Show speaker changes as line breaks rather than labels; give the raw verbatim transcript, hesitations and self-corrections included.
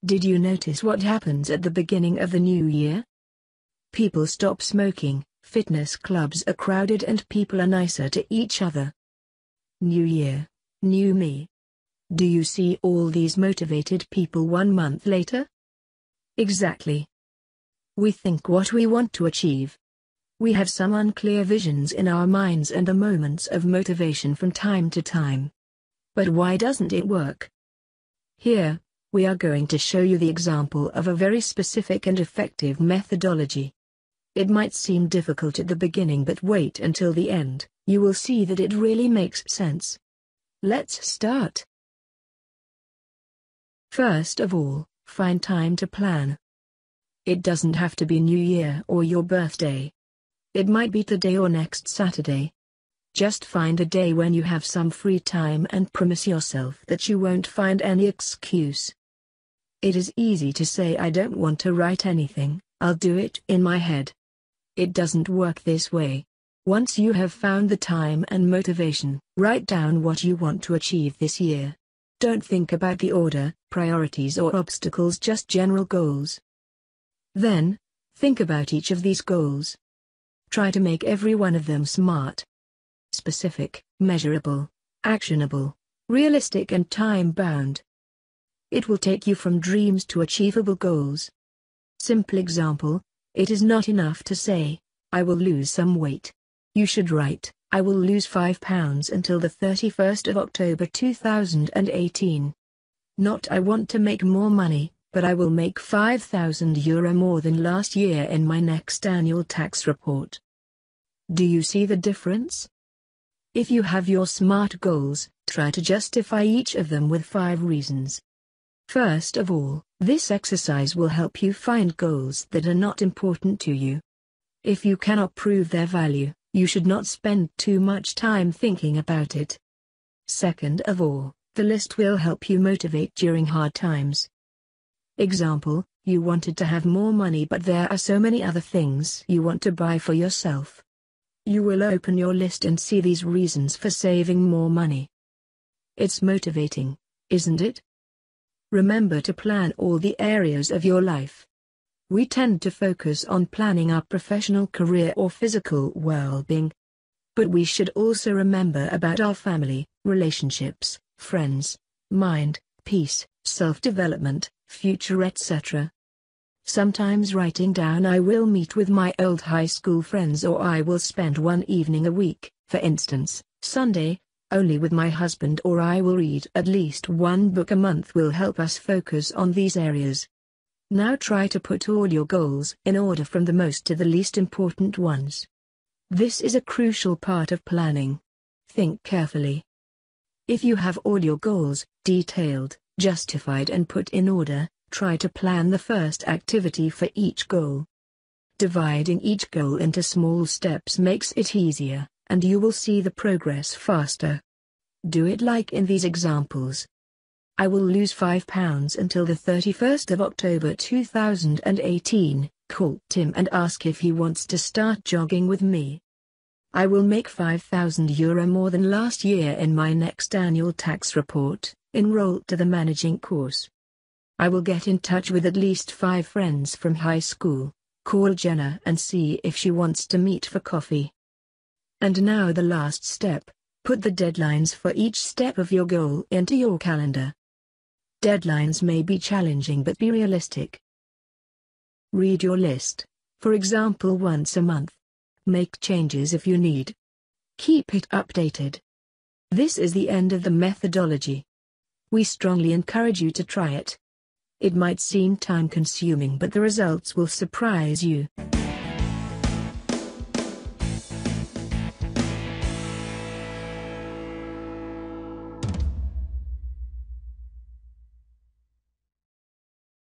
Did you notice what happens at the beginning of the new year? People stop smoking, fitness clubs are crowded and people are nicer to each other. New year, new me. Do you see all these motivated people one month later? Exactly. We think what we want to achieve. We have some unclear visions in our minds and the moments of motivation from time to time. But why doesn't it work? Here, we are going to show you the example of a very specific and effective methodology. It might seem difficult at the beginning, but wait until the end, you will see that it really makes sense. Let's start. First of all, find time to plan. It doesn't have to be New Year or your birthday. It might be today or next Saturday. Just find a day when you have some free time and promise yourself that you won't find any excuse. It is easy to say, I don't want to write anything, I'll do it in my head. It doesn't work this way. Once you have found the time and motivation, write down what you want to achieve this year. Don't think about the order, priorities or obstacles, just general goals. Then, think about each of these goals. Try to make every one of them SMART. Specific, measurable, actionable, realistic and time-bound. It will take you from dreams to achievable goals. Simple example, it is not enough to say, I will lose some weight. You should write, I will lose five pounds until the thirty-first of October two thousand eighteen. Not I want to make more money, but I will make five thousand euro more than last year in my next annual tax report. Do you see the difference? If you have your SMART goals, try to justify each of them with five reasons. First of all, this exercise will help you find goals that are not important to you. If you cannot prove their value, you should not spend too much time thinking about it. Second of all, the list will help you motivate during hard times. Example, you wanted to have more money, but there are so many other things you want to buy for yourself. You will open your list and see these reasons for saving more money. It's motivating, isn't it? Remember to plan all the areas of your life. We tend to focus on planning our professional career or physical well-being. But we should also remember about our family, relationships, friends, mind, peace, self-development, future, et cetera. Sometimes writing down I will meet with my old high school friends, or I will spend one evening a week, for instance, Sunday, only with my husband, or I will read at least one book a month will help us focus on these areas. Now try to put all your goals in order from the most to the least important ones. This is a crucial part of planning. Think carefully. If you have all your goals detailed, justified and put in order, try to plan the first activity for each goal. Dividing each goal into small steps makes it easier, and you will see the progress faster. Do it like in these examples. I will lose five pounds until the thirty-first of October two thousand eighteen, call Tim and ask if he wants to start jogging with me. I will make five thousand euro more than last year in my next annual tax report, enroll to the managing course. I will get in touch with at least five friends from high school, call Jenna and see if she wants to meet for coffee. And now the last step, put the deadlines for each step of your goal into your calendar. Deadlines may be challenging, but be realistic. Read your list, for example once a month. Make changes if you need. Keep it updated. This is the end of the methodology. We strongly encourage you to try it. It might seem time-consuming, but the results will surprise you.